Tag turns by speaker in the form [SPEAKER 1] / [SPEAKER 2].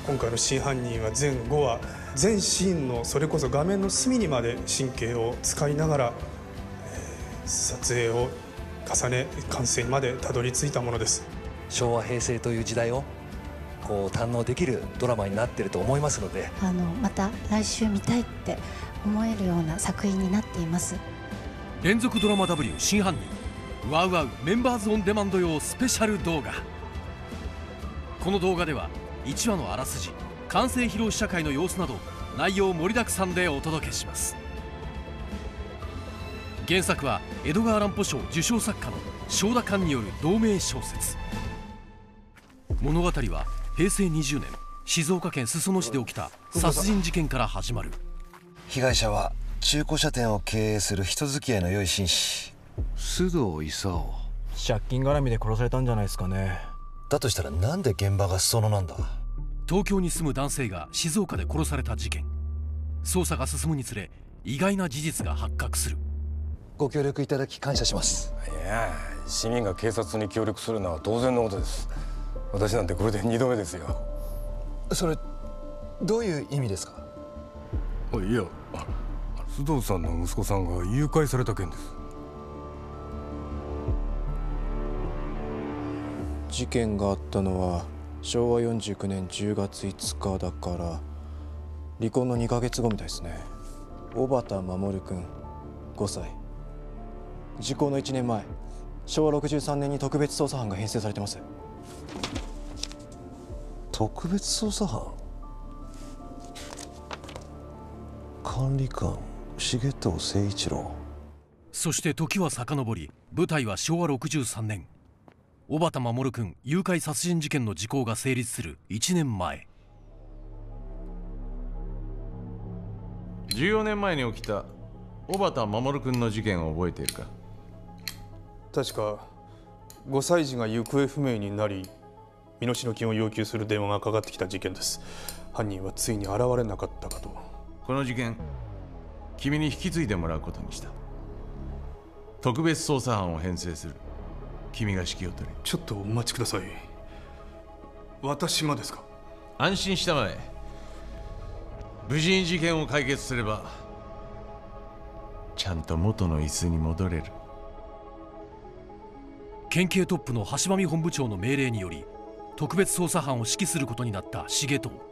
[SPEAKER 1] 今回の真犯人は全5話、全シーンのそれこそ画面の隅にまで神経を使いながら、撮影を重ね完成までたどり着いたものです。
[SPEAKER 2] 昭和平成という時代を堪能できるドラマになっていると思いますので、
[SPEAKER 3] また来週見たいって思えるような作品になっています。
[SPEAKER 4] 連続ドラマ W 真犯人ワウワウメンバーズオンデマンド用スペシャル動画。この動画では1話のあらすじ、完成披露試写会の様子など内容盛りだくさんでお届けします。原作は江戸川乱歩賞受賞作家の正田寛による同名小説。物語は平成20年静岡県裾野市で起きた殺人事件から始まる。
[SPEAKER 5] 被害者は中古車店を経営する人付き合いの良い紳士須藤勲。
[SPEAKER 6] 借金絡みで殺されたんじゃないですかね。
[SPEAKER 5] だとしたらなんで現場が裾野なんだ。
[SPEAKER 4] 東京に住む男性が静岡で殺された事件。捜査が進むにつれ意外な事実が発覚する。
[SPEAKER 5] ご協力いただき感謝します。
[SPEAKER 7] いや、市民が警察に協力するのは当然のことです。私なんてこれで2度目ですよ。
[SPEAKER 5] それどういう意味ですか。
[SPEAKER 7] いや、須藤さんの息子さんが誘拐された件です。
[SPEAKER 6] 事件があったのは昭和49年10月5日だから離婚の2ヶ月後みたいですね。小畑守君5歳。時効の1年前、昭和63年に特別捜査班が編成されてます。
[SPEAKER 5] 特別捜査班。管理官重藤誠一郎。
[SPEAKER 4] そして時は遡り、舞台は昭和63年。小畑守君誘拐殺人事件の時効が成立する1年前。
[SPEAKER 8] 14年前に起きた小畑守君の事件を覚えているか。
[SPEAKER 1] 確か5歳児が行方不明になり身代金を要求する電話がかかってきた事件です。犯人はついに現れなかったかと。
[SPEAKER 8] この事件、君に引き継いでもらうことにした。特別捜査班を編成する。君が指揮を取れ。
[SPEAKER 1] ちょっとお待ちください。私がですか。
[SPEAKER 8] 安心したまえ。無事に事件を解決すればちゃんと元の椅子に戻れる。
[SPEAKER 4] 県警トップの橋上本部長の命令により特別捜査班を指揮することになった重藤。